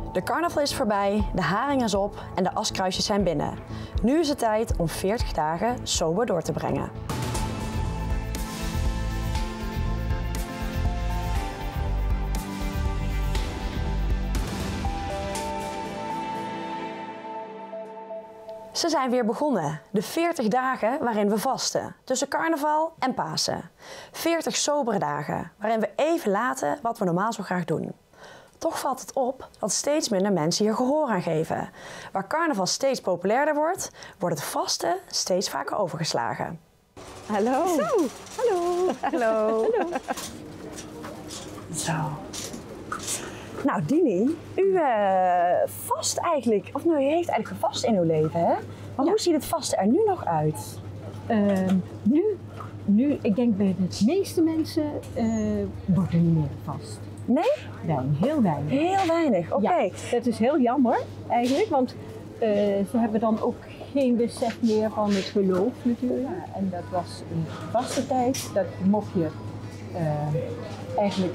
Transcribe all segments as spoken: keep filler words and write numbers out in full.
De carnaval is voorbij, de haring is op en de askruisjes zijn binnen. Nu is het tijd om veertig dagen sober door te brengen. Ze zijn weer begonnen, de veertig dagen waarin we vasten, tussen carnaval en Pasen. veertig sobere dagen, waarin we even laten wat we normaal zo graag doen. Toch valt het op dat steeds minder mensen hier gehoor aan geven. Waar carnaval steeds populairder wordt, wordt het vasten steeds vaker overgeslagen. Hallo. Zo. Hallo. Hallo. Hallo. Zo. Nou, Dini, u uh, vast eigenlijk, of nou, u heeft eigenlijk gevast in uw leven, hè? Maar ja. Hoe ziet het vasten er nu nog uit? Uh, nu, nu, ik denk bij de meeste mensen uh, wordt er niet meer vast. Nee? Weinig, heel weinig. Heel weinig, oké. Okay. Ja, dat is heel jammer eigenlijk, want uh, ze hebben dan ook geen besef meer van het geloof natuurlijk. Ja, en dat was een vaste tijd, dat mocht je uh, eigenlijk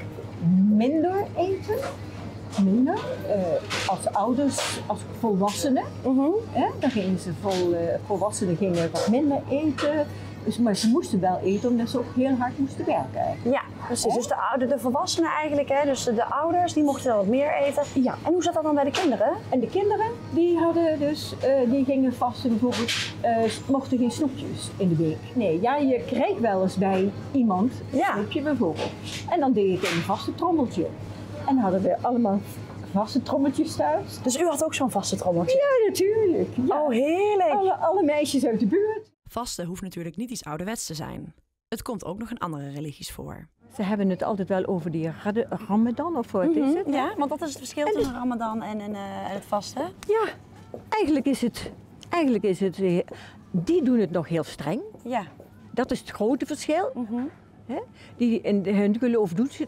minder eten. Minder. Uh, als ouders, als volwassenen, uh-huh. hè, dan gingen ze vol, uh, volwassenen gingen wat minder eten. Dus, maar ze moesten wel eten omdat ze ook heel hard moesten werken eigenlijk. Ja, precies. Hè? Dus de, oude, de volwassenen eigenlijk, hè? Dus de, de ouders, die mochten wel wat meer eten. Ja. En hoe zat dat dan bij de kinderen? En de kinderen, die hadden dus, uh, die gingen vasten bijvoorbeeld, uh, mochten geen snoepjes in de week. Nee, ja, je kreeg wel eens bij iemand een ja. snoepje bijvoorbeeld. En dan deed je het in een vaste trommeltje. En hadden we allemaal vaste trommeltjes thuis. Dus u had ook zo'n vaste trommeltje? Ja, natuurlijk. Ja. Oh, heerlijk. Alle, alle meisjes uit de buurt. Vasten hoeft natuurlijk niet iets ouderwets te zijn. Het komt ook nog in andere religies voor. Ze hebben het altijd wel over die Ramadan of wat mm-hmm. is het? Ja, want dat is het verschil tussen de... Ramadan en, en, uh, en het vasten. Ja, eigenlijk is het, eigenlijk is het, die doen het nog heel streng. Ja. Dat is het grote verschil. Mm-hmm. He? Die, in hun geloof doet ze,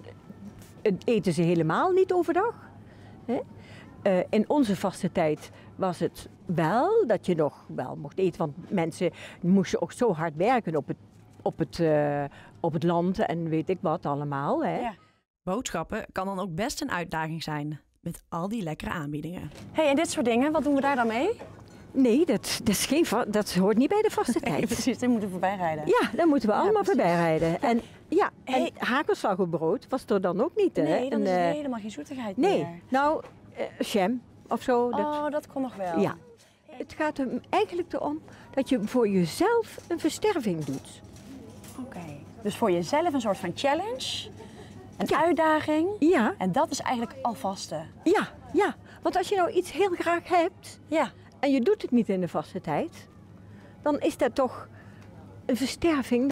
eten ze helemaal niet overdag. He? Uh, in onze vaste tijd was het wel dat je nog wel mocht eten, want mensen moesten ook zo hard werken op het, op het, uh, op het land en weet ik wat allemaal. Hè. Ja. Boodschappen kan dan ook best een uitdaging zijn, met al die lekkere aanbiedingen. Hey, en dit soort dingen, wat doen we daar dan mee? Nee, dat, dat, is geen va- dat hoort niet bij de vaste tijd. Nee, precies, daar moeten we voorbij rijden. Ja, daar moeten we ja, allemaal voorbij rijden. En, ja, hey. en hagelslagerbrood was er dan ook niet. Hè? Nee, dan en, is er uh, helemaal geen zoetigheid nee. meer. Nee, nou, uh, jam of zo. Dat, oh, dat kon nog wel. Ja. Het gaat er eigenlijk erom dat je voor jezelf een versterving doet. Oké, okay. Dus voor jezelf een soort van challenge, een ja. uitdaging. Ja. En dat is eigenlijk al vasten. Ja, ja. Want als je nou iets heel graag hebt ja. en je doet het niet in de vaste tijd, dan is dat toch een versterving.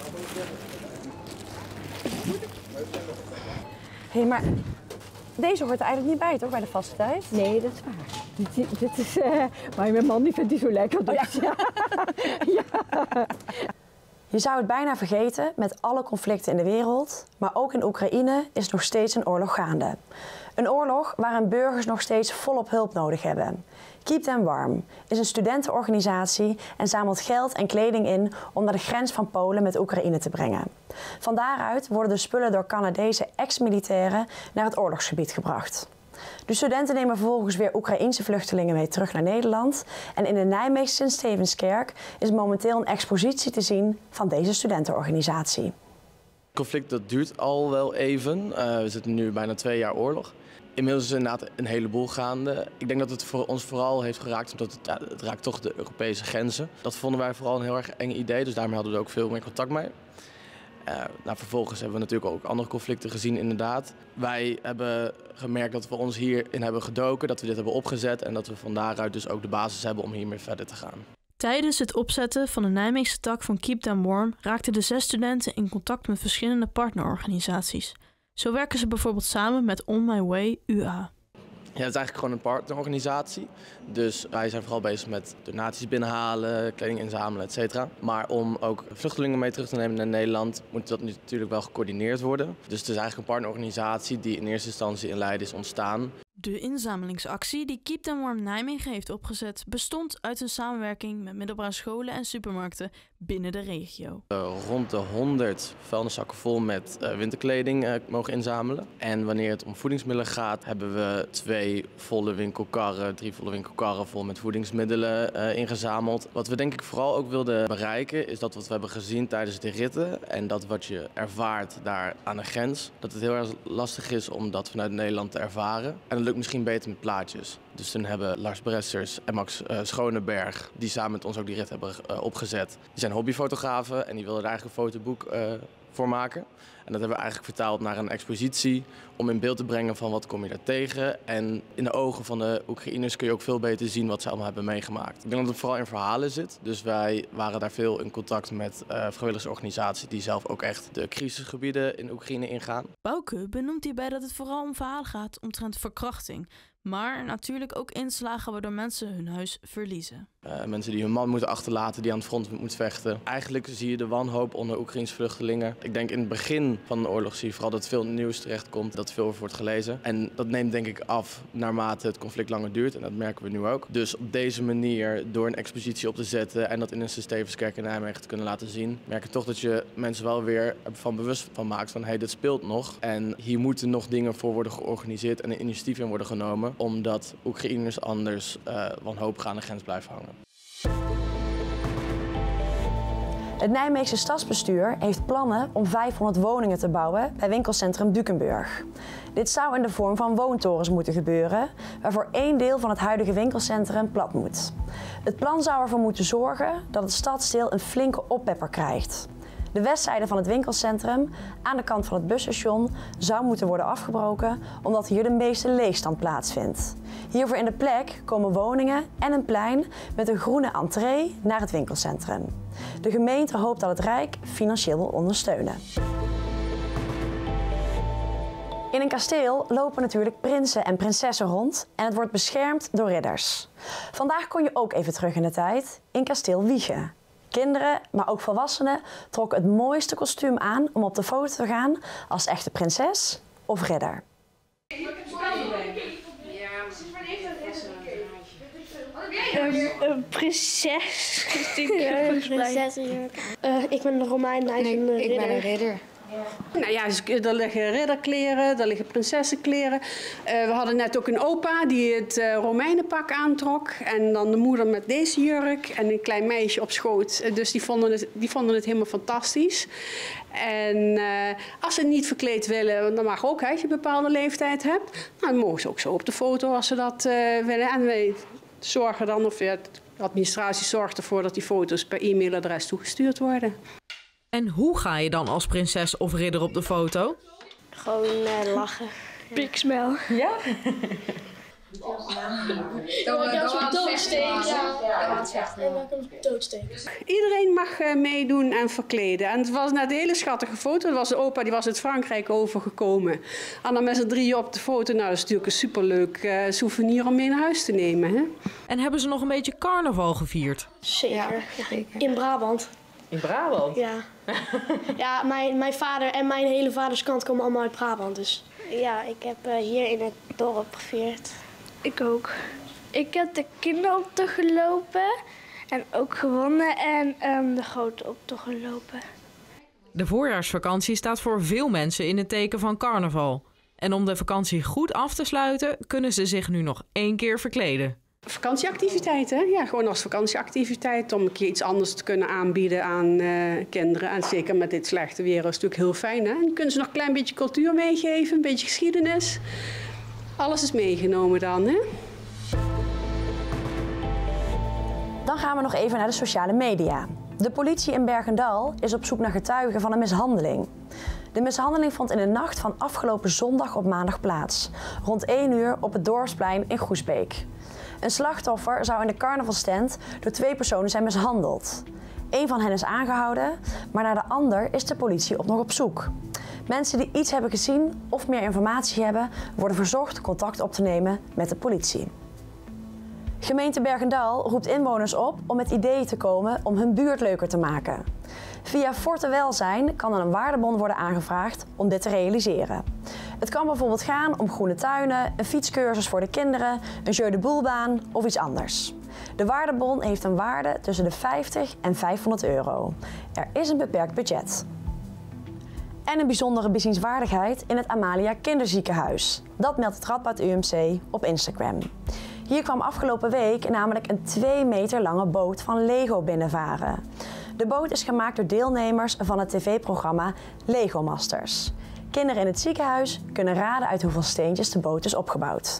Hé, hey, maar deze hoort er eigenlijk niet bij, toch, bij de vaste tijd? Nee, dat is waar. Dit, dit is, uh, maar mijn man die vindt die zo lekker. Dus. Oh, ja. ja. Je zou het bijna vergeten met alle conflicten in de wereld, maar ook in Oekraïne is nog steeds een oorlog gaande. Een oorlog waarin burgers nog steeds volop hulp nodig hebben. Keep Them Warm is een studentenorganisatie en zamelt geld en kleding in om naar de grens van Polen met Oekraïne te brengen. Van daaruit worden de spullen door Canadese ex-militairen naar het oorlogsgebied gebracht. De studenten nemen vervolgens weer Oekraïense vluchtelingen mee terug naar Nederland. En in de Nijmeegse Sint-Stevenskerk is momenteel een expositie te zien van deze studentenorganisatie. Het conflict dat duurt al wel even. Uh, we zitten nu bijna twee jaar oorlog. Inmiddels is er inderdaad een heleboel gaande. Ik denk dat het voor ons vooral heeft geraakt, omdat het, ja, het raakt toch de Europese grenzen. Dat vonden wij vooral een heel erg eng idee, dus daarmee hadden we er ook veel meer contact mee. Uh, nou, vervolgens hebben we natuurlijk ook andere conflicten gezien, inderdaad. Wij hebben gemerkt dat we ons hierin hebben gedoken, dat we dit hebben opgezet en dat we van daaruit dus ook de basis hebben om hiermee verder te gaan. Tijdens het opzetten van de Nijmeegse tak van Keep Them Warm raakten de zes studenten in contact met verschillende partnerorganisaties. Zo werken ze bijvoorbeeld samen met On My Way U A. Ja, het is eigenlijk gewoon een partnerorganisatie. Dus wij zijn vooral bezig met donaties binnenhalen, kleding inzamelen, et cetera. Maar om ook vluchtelingen mee terug te nemen naar Nederland, moet dat natuurlijk wel gecoördineerd worden. Dus het is eigenlijk een partnerorganisatie die in eerste instantie in Leiden is ontstaan. De inzamelingsactie die Keep Them Warm Nijmegen heeft opgezet bestond uit een samenwerking met middelbare scholen en supermarkten binnen de regio. Uh, rond de honderd vuilniszakken vol met uh, winterkleding uh, mogen inzamelen. En wanneer het om voedingsmiddelen gaat, hebben we twee volle winkelkarren, drie volle winkelkarren vol met voedingsmiddelen uh, ingezameld. Wat we denk ik vooral ook wilden bereiken is dat wat we hebben gezien tijdens de ritten en dat wat je ervaart daar aan de grens, dat het heel erg lastig is om dat vanuit Nederland te ervaren. En dat lukt misschien beter met plaatjes. Dus toen hebben Lars Bressers en Max uh, Schoneberg, die samen met ons ook die rit hebben uh, opgezet. Die zijn hobbyfotografen en die wilden er eigenlijk een fotoboek uh, voor maken. En dat hebben we eigenlijk vertaald naar een expositie om in beeld te brengen van wat kom je daar tegen. En in de ogen van de Oekraïners kun je ook veel beter zien wat ze allemaal hebben meegemaakt. Ik denk dat het vooral in verhalen zit. Dus wij waren daar veel in contact met uh, vrijwilligersorganisaties die zelf ook echt de crisisgebieden in Oekraïne ingaan. Bouke benoemt hierbij dat het vooral om verhalen gaat omtrent verkrachting. Maar natuurlijk ook inslagen waardoor mensen hun huis verliezen. Uh, mensen die hun man moeten achterlaten, die aan het front moeten vechten. Eigenlijk zie je de wanhoop onder Oekraïense vluchtelingen. Ik denk in het begin van de oorlog zie je vooral dat veel nieuws terechtkomt, dat veel over wordt gelezen. En dat neemt denk ik af naarmate het conflict langer duurt en dat merken we nu ook. Dus op deze manier, door een expositie op te zetten en dat in een Sint-Stevenskerk in Nijmegen te kunnen laten zien, merk ik toch dat je mensen wel weer van bewust van maakt van hé, hey, dit speelt nog. En hier moeten nog dingen voor worden georganiseerd en een initiatief in worden genomen, omdat Oekraïners anders uh, wanhopig aan de grens blijven hangen. Het Nijmeegse stadsbestuur heeft plannen om vijfhonderd woningen te bouwen bij winkelcentrum Dukenburg. Dit zou in de vorm van woontorens moeten gebeuren, waarvoor één deel van het huidige winkelcentrum plat moet. Het plan zou ervoor moeten zorgen dat het stadsdeel een flinke oppepper krijgt. De westzijde van het winkelcentrum, aan de kant van het busstation, zou moeten worden afgebroken omdat hier de meeste leegstand plaatsvindt. Hiervoor in de plek komen woningen en een plein met een groene entree naar het winkelcentrum. De gemeente hoopt dat het Rijk financieel wil ondersteunen. In een kasteel lopen natuurlijk prinsen en prinsessen rond en het wordt beschermd door ridders. Vandaag kon je ook even terug in de tijd in kasteel Wijchen. Kinderen, maar ook volwassenen, trokken het mooiste kostuum aan om op de foto te gaan als echte prinses of ridder. Een, een prinses. Ja, een prinsessenjurk. Uh, ik ben een Romein, hij is nee, een ridder. Ik ben een ridder. Ja. Nou ja, dus er liggen ridderkleren, er liggen prinsessenkleren. Uh, we hadden net ook een opa die het uh, Romeinenpak aantrok. En dan de moeder met deze jurk en een klein meisje op schoot. Uh, dus die vonden, het, die vonden het helemaal fantastisch. En uh, als ze niet verkleed willen, dan mag ook, hè, als je een bepaalde leeftijd hebt. Nou, dan mogen ze ook zo op de foto als ze dat uh, willen. En wij zorgen dan, of ja, de administratie zorgt ervoor dat die foto's per e-mailadres toegestuurd worden. En hoe ga je dan als prinses of ridder op de foto? Gewoon uh, lachen. Big smile. Ja? Iedereen mag uh, meedoen en verkleden. En het was net een hele schattige foto. Er was een opa die was uit Frankrijk overgekomen. En dan met z'n drieën op de foto. Nou, dat is natuurlijk een superleuk uh, souvenir om mee naar huis te nemen. Hè? En hebben ze nog een beetje carnaval gevierd? Zeker. Ja, zeker. In Brabant. In Brabant? Ja. Ja, mijn, mijn vader en mijn hele vaderskant komen allemaal uit Brabant. Dus. Ja, ik heb uh, hier in het dorp gevierd. Ik ook. Ik heb de kinderoptocht gelopen en ook gewonnen en um, de grote optocht gelopen. De voorjaarsvakantie staat voor veel mensen in het teken van carnaval. En om de vakantie goed af te sluiten, kunnen ze zich nu nog één keer verkleden. Vakantieactiviteiten, ja, gewoon als vakantieactiviteit om een keer iets anders te kunnen aanbieden aan uh, kinderen. En zeker met dit slechte weer is het natuurlijk heel fijn. Hè? En dan kunnen ze nog een klein beetje cultuur meegeven, een beetje geschiedenis. Alles is meegenomen dan, hè? Dan gaan we nog even naar de sociale media. De politie in Bergendal is op zoek naar getuigen van een mishandeling. De mishandeling vond in de nacht van afgelopen zondag op maandag plaats. Rond één uur op het Dorpsplein in Groesbeek. Een slachtoffer zou in de carnavalstent door twee personen zijn mishandeld. Eén van hen is aangehouden, maar naar de ander is de politie op nog op zoek. Mensen die iets hebben gezien of meer informatie hebben, worden verzocht contact op te nemen met de politie. Gemeente Bergendal roept inwoners op om met ideeën te komen om hun buurt leuker te maken. Via Forte Welzijn kan er een waardebon worden aangevraagd om dit te realiseren. Het kan bijvoorbeeld gaan om groene tuinen, een fietscursus voor de kinderen, een jeu de boelbaan of iets anders. De waardebon heeft een waarde tussen de vijftig en vijfhonderd euro. Er is een beperkt budget. En een bijzondere bezienswaardigheid in het Amalia Kinderziekenhuis. Dat meldt het Radboud U M C op Instagram. Hier kwam afgelopen week namelijk een twee meter lange boot van Lego binnenvaren. De boot is gemaakt door deelnemers van het tv-programma Lego Masters. Kinderen in het ziekenhuis kunnen raden uit hoeveel steentjes de boot is opgebouwd.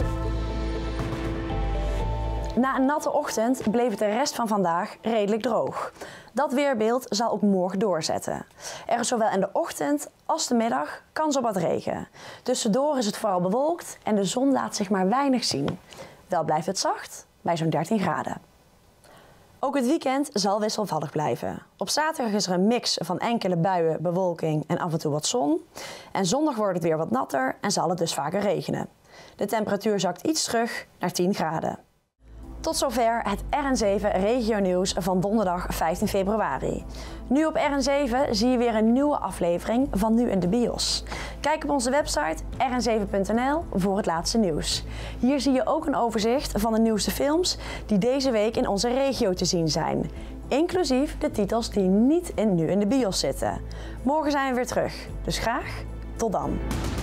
Na een natte ochtend bleef het de rest van vandaag redelijk droog. Dat weerbeeld zal ook morgen doorzetten. Er is zowel in de ochtend als de middag kans op wat regen. Tussendoor is het vooral bewolkt en de zon laat zich maar weinig zien. Wel blijft het zacht, bij zo'n dertien graden. Ook het weekend zal wisselvallig blijven. Op zaterdag is er een mix van enkele buien, bewolking en af en toe wat zon. En zondag wordt het weer wat natter en zal het dus vaker regenen. De temperatuur zakt iets terug naar tien graden. Tot zover het R N zeven Regionieuws van donderdag vijftien februari. Nu op R N zeven zie je weer een nieuwe aflevering van Nu in de Bios. Kijk op onze website r n zeven punt n l voor het laatste nieuws. Hier zie je ook een overzicht van de nieuwste films die deze week in onze regio te zien zijn. Inclusief de titels die niet in Nu in de Bios zitten. Morgen zijn we weer terug, dus graag tot dan.